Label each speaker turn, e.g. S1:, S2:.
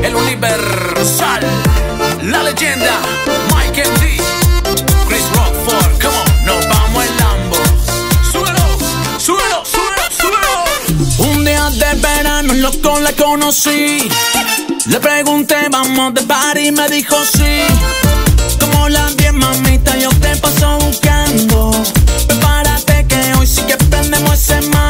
S1: el universal, la leyenda, Mike D, Chris Rockford, come on, nos vamos en Lambo. Súbelo, súbelo, súbelo, súbelo. Un día de verano, loco, la conocí. Le pregunté, vamos de party, y me dijo sí. Como las 10, mamita, yo te paso buscando. Prepárate que hoy sí que prendemos ese mar.